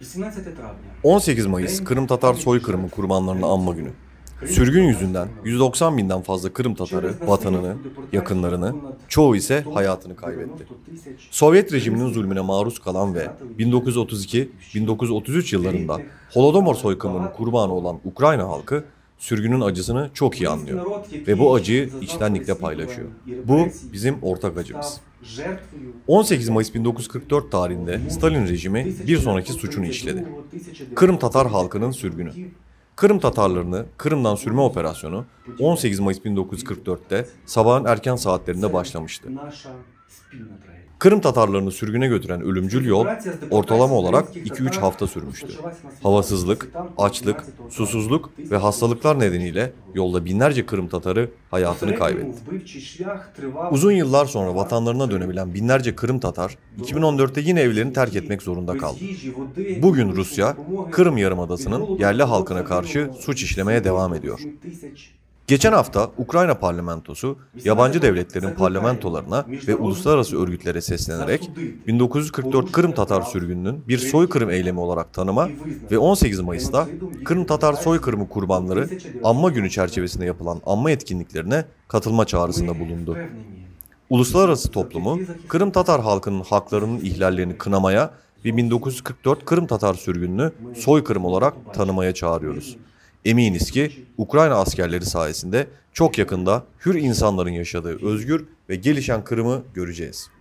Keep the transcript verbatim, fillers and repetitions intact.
on sekiz Mayıs Kırım Tatar soykırımı kurbanlarını anma günü. Sürgün yüzünden yüz doksan binden fazla Kırım Tatarı vatanını, yakınlarını, çoğu ise hayatını kaybetti. Sovyet rejiminin zulmüne maruz kalan ve bin dokuz yüz otuz iki bin dokuz yüz otuz üç yıllarında Holodomor soykırımının kurbanı olan Ukrayna halkı sürgünün acısını çok iyi anlıyor ve bu acıyı içtenlikle paylaşıyor. Bu bizim ortak acımız. on sekiz Mayıs bin dokuz yüz kırk dört tarihinde Stalin rejimi bir sonraki suçunu işledi. Kırım Tatar halkının sürgünü. Kırım Tatarlarını Kırım'dan sürme operasyonu on sekiz Mayıs bin dokuz yüz kırk dört'te sabahın erken saatlerinde başlamıştı. Kırım Tatarlarını sürgüne götüren ölümcül yol ortalama olarak iki üç hafta sürmüştü. Havasızlık, açlık, susuzluk ve hastalıklar nedeniyle yolda binlerce Kırım Tatarı hayatını kaybetti. Uzun yıllar sonra vatanlarına dönebilen binlerce Kırım Tatar iki bin on dört'te yine evlerini terk etmek zorunda kaldı. Bugün Rusya, Kırım Yarımadası'nın yerli halkına karşı suç işlemeye devam ediyor. Geçen hafta Ukrayna parlamentosu yabancı devletlerin parlamentolarına ve uluslararası örgütlere seslenerek bin dokuz yüz kırk dört Kırım Tatar sürgününün bir soykırım eylemi olarak tanıma ve on sekiz Mayıs'ta Kırım Tatar soykırımı kurbanları anma günü çerçevesinde yapılan anma etkinliklerine katılma çağrısında bulundu. Uluslararası toplumu Kırım Tatar halkının haklarının ihlallerini kınamaya ve bin dokuz yüz kırk dört Kırım Tatar sürgününü soykırım olarak tanımaya çağırıyoruz. Eminiz ki Ukrayna askerleri sayesinde çok yakında hür insanların yaşadığı özgür ve gelişen Kırım'ı göreceğiz.